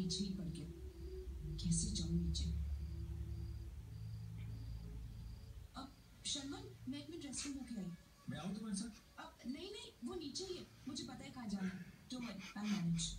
पीछे ही पड़ गया। कैसे जाऊं नीचे? अब शर्मन, मैं एक मिनट रेस्टरूम होके आई। मैं आऊं तुम्हारे साथ? अब नहीं, वो नीचे ही है। मुझे पता है कहाँ जाना है। Don't worry, I manage.